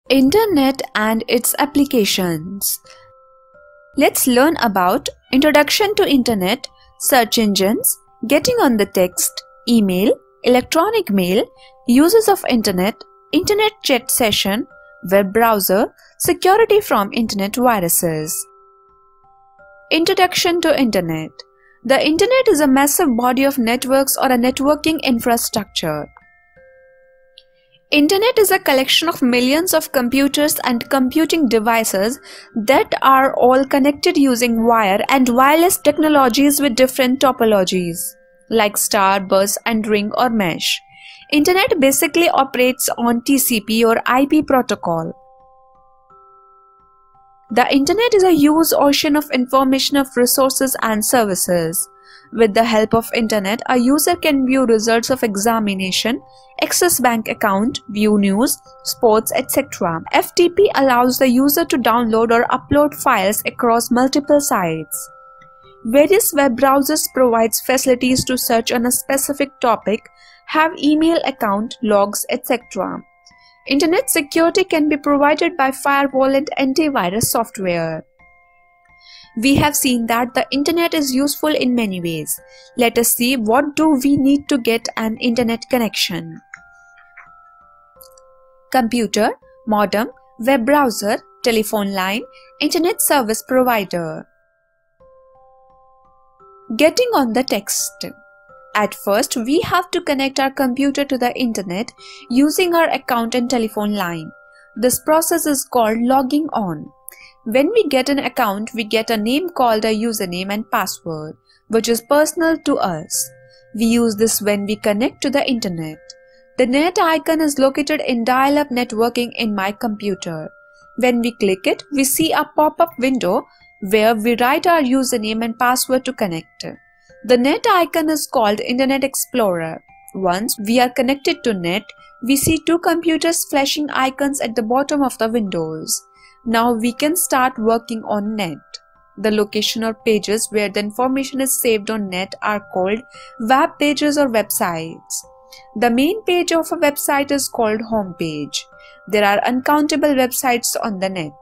Internet and its applications. Let's learn about Introduction to Internet, search engines, getting on the text, email, electronic mail, uses of Internet, Internet chat session, web browser, security from Internet viruses. Introduction to Internet. The Internet is a massive body of networks or a networking infrastructure. Internet is a collection of millions of computers and computing devices that are all connected using wire and wireless technologies with different topologies, like star, bus, and ring or mesh. Internet basically operates on TCP or IP protocol. The Internet is a huge ocean of information, of resources and services. With the help of Internet, a user can view results of examination, access bank account, view news, sports, etc. FTP allows the user to download or upload files across multiple sites. Various web browsers provide facilities to search on a specific topic, have email account, logs, etc. Internet security can be provided by firewall and antivirus software. We have seen that the Internet is useful in many ways. Let us see what do we need to get an Internet connection. Computer, modem, web browser, telephone line, Internet service provider. Getting on the text. At first, we have to connect our computer to the Internet using our account and telephone line. This process is called logging on. When we get an account, we get a name called a username and password, which is personal to us. We use this when we connect to the Internet. The net icon is located in dial-up networking in my computer. When we click it, we see a pop-up window where we write our username and password to connect. The net icon is called Internet Explorer. Once we are connected to net, we see two computers flashing icons at the bottom of the windows. Now we can start working on net. The location or pages where the information is saved on net are called web pages or websites. The main page of a website is called home page. There are uncountable websites on the net.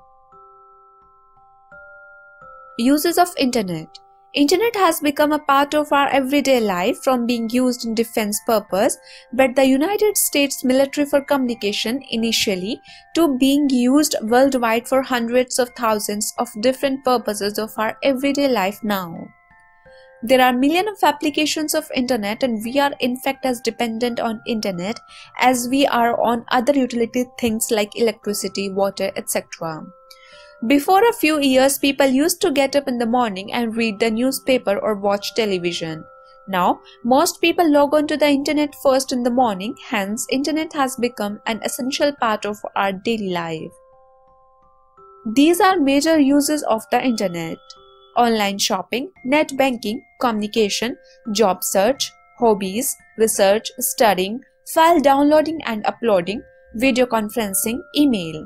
Uses of Internet. Internet has become a part of our everyday life, from being used in defense purpose by the United States military for communication initially to being used worldwide for hundreds of thousands of different purposes of our everyday life now. There are millions of applications of Internet, and we are in fact as dependent on Internet as we are on other utility things like electricity, water, etc. Before a few years, people used to get up in the morning and read the newspaper or watch television. Now, most people log on to the Internet first in the morning, hence Internet has become an essential part of our daily life. These are major uses of the Internet: online shopping, net banking, communication, job search, hobbies, research, studying, file downloading and uploading, video conferencing, email.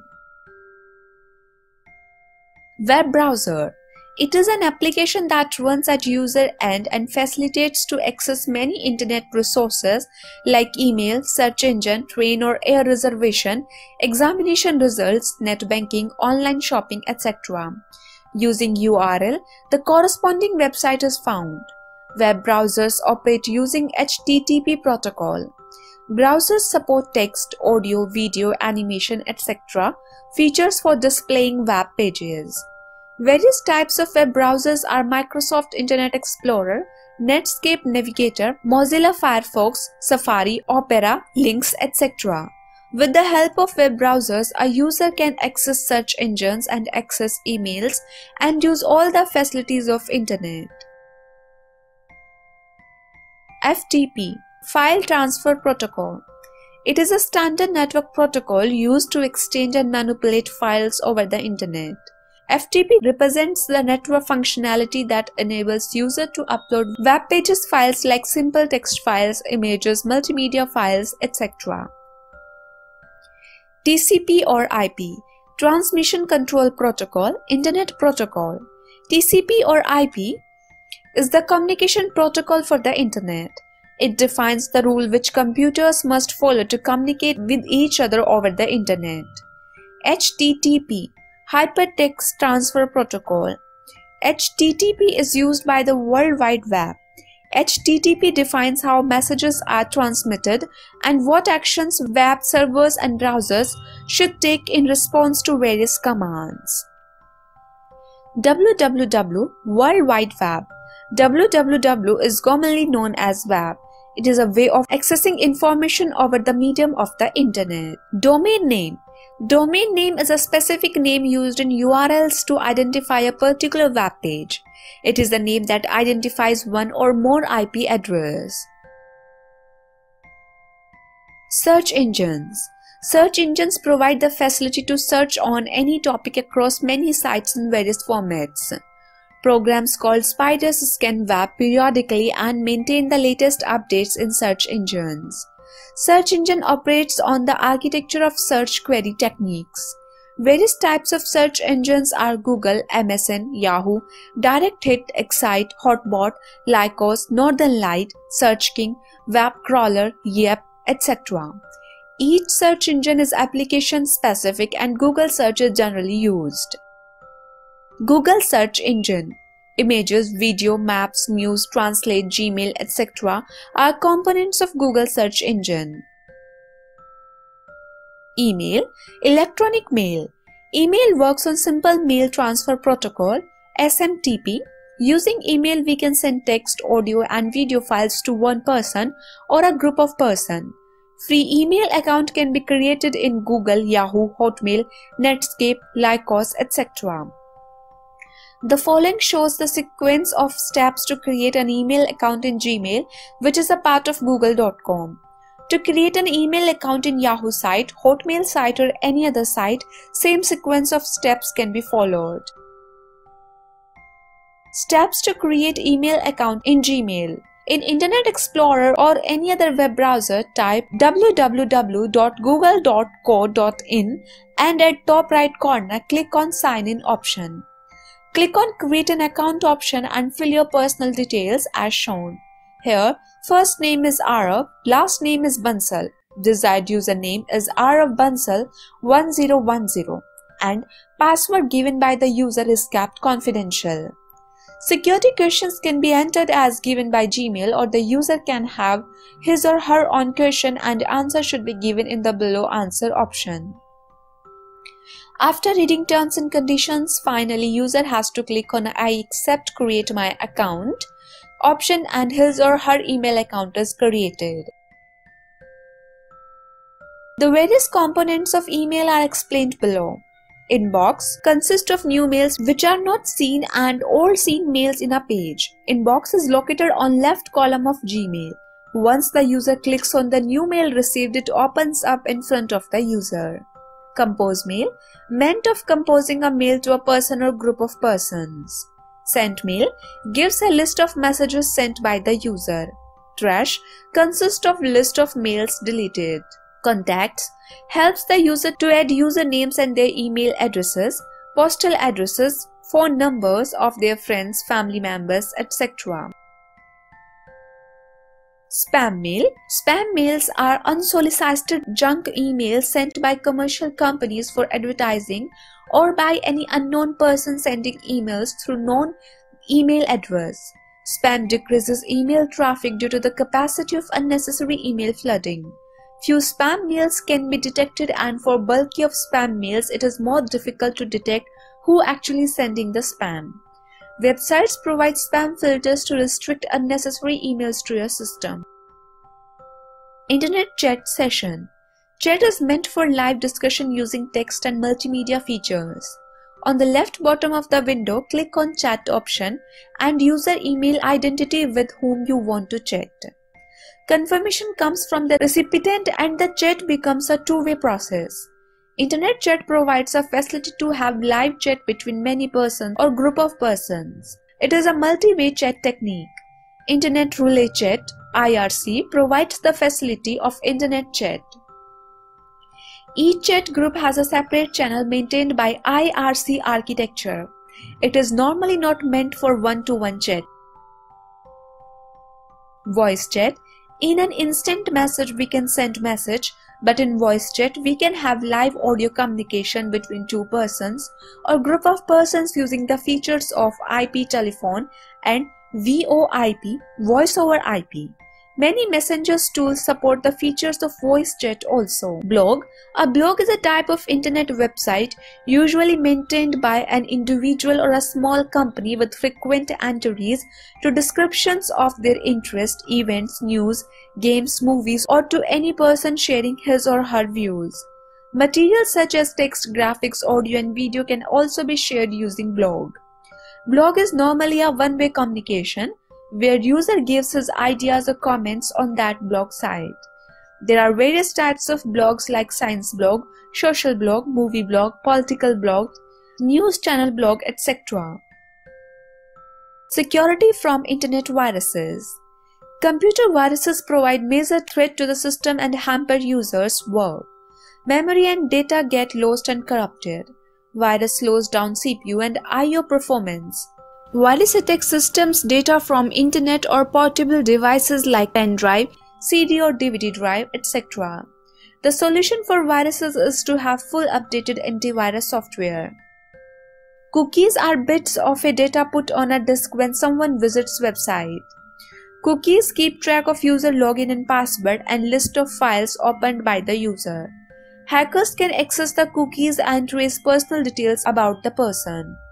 Web browser. It is an application that runs at user end and facilitates to access many Internet resources like email, search engine, train or air reservation, examination results, net banking, online shopping, etc. Using URL, the corresponding website is found. Web browsers operate using HTTP protocol. Browsers support text, audio, video, animation, etc. features for displaying web pages. Various types of web browsers are Microsoft Internet Explorer, Netscape Navigator, Mozilla Firefox, Safari, Opera, Lynx, etc. With the help of web browsers, a user can access search engines and access emails and use all the facilities of Internet. FTP, File Transfer Protocol. It is a standard network protocol used to exchange and manipulate files over the Internet. FTP represents the network functionality that enables user to upload web pages files like simple text files, images, multimedia files, etc. TCP or IP, Transmission Control Protocol, Internet Protocol. TCP or IP is the communication protocol for the Internet. It defines the rule which computers must follow to communicate with each other over the Internet. HTTP, Hypertext Transfer Protocol. HTTP is used by the World Wide Web. HTTP defines how messages are transmitted and what actions web servers and browsers should take in response to various commands. www, World Wide Web. www is commonly known as web. It is a way of accessing information over the medium of the internet. Domain name. Domain name is a specific name used in URLs to identify a particular web page. It is the name that identifies one or more IP address. Search engines. Search engines provide the facility to search on any topic across many sites in various formats. Programs called spiders scan web periodically and maintain the latest updates in search engines. Search engine operates on the architecture of search query techniques. Various types of search engines are Google, MSN, Yahoo, DirectHit, Excite, Hotbot, Lycos, Northern Light, SearchKing, WebCrawler, Yelp, etc. Each search engine is application specific and Google search is generally used. Google search engine. Images, video, maps, news, translate, Gmail, etc. are components of Google search engine. Email. Electronic mail. Email works on Simple Mail Transfer Protocol, SMTP. Using email, we can send text, audio, and video files to one person or a group of persons. Free email account can be created in Google, Yahoo, Hotmail, Netscape, Lycos, etc. The following shows the sequence of steps to create an email account in Gmail, which is a part of Google.com. To create an email account in Yahoo site, Hotmail site or any other site, same sequence of steps can be followed. Steps to create email account in Gmail. In Internet Explorer or any other web browser, type www.google.co.in and at top right corner, click on Sign In option. Click on Create an Account option and fill your personal details as shown. Here, first name is Arav, last name is Bansal, desired username is AravBansal1010 and password given by the user is kept confidential. Security questions can be entered as given by Gmail or the user can have his or her own question and answer should be given in the below answer option. After reading terms and conditions, finally user has to click on I accept create my account option and his or her email account is created. The various components of email are explained below. Inbox consists of new mails which are not seen and all seen mails in a page. Inbox is located on left column of Gmail. Once the user clicks on the new mail received, it opens up in front of the user. Compose mail, meant of composing a mail to a person or group of persons. Sent mail gives a list of messages sent by the user. Trash consists of list of mails deleted. Contacts helps the user to add usernames and their email addresses, postal addresses, phone numbers of their friends, family members, etc. Spam mail. Spam mails are unsolicited junk emails sent by commercial companies for advertising or by any unknown person sending emails through known email address. Spam decreases email traffic due to the capacity of unnecessary email flooding. Few spam mails can be detected and for bulky of spam mails it is more difficult to detect who actually sending the spam. Websites provide spam filters to restrict unnecessary emails to your system. Internet chat session. Chat is meant for live discussion using text and multimedia features. On the left bottom of the window, click on Chat option and user email identity with whom you want to chat. Confirmation comes from the recipient and the chat becomes a two-way process. Internet chat provides a facility to have live chat between many persons or group of persons. It is a multi-way chat technique. Internet Relay Chat (IRC) provides the facility of internet chat. Each chat group has a separate channel maintained by IRC architecture. It is normally not meant for one-to-one chat. Voice chat. In an instant message, we can send message But in voice chat, we can have live audio communication between two persons or group of persons using the features of IP telephone and VoIP, voice over IP. Many messengers tools support the features of voice chat also. Blog. A blog is a type of internet website usually maintained by an individual or a small company with frequent entries to descriptions of their interest, events, news, games, movies, or to any person sharing his or her views. Materials such as text, graphics, audio and video can also be shared using blog. Blog is normally a one-way communication where user gives his ideas or comments on that blog site. There are various types of blogs like science blog, social blog, movie blog, political blog, news channel blog, etc. Security from internet viruses. Computer viruses provide major threat to the system and hamper users' work. Memory and data get lost and corrupted. Virus slows down CPU and I/O performance. Virus attacks systems data from internet or portable devices like pen drive, CD or DVD drive, etc. The solution for viruses is to have full updated antivirus software. Cookies are bits of a data put on a disk when someone visits website. Cookies keep track of user login and password and list of files opened by the user. Hackers can access the cookies and trace personal details about the person.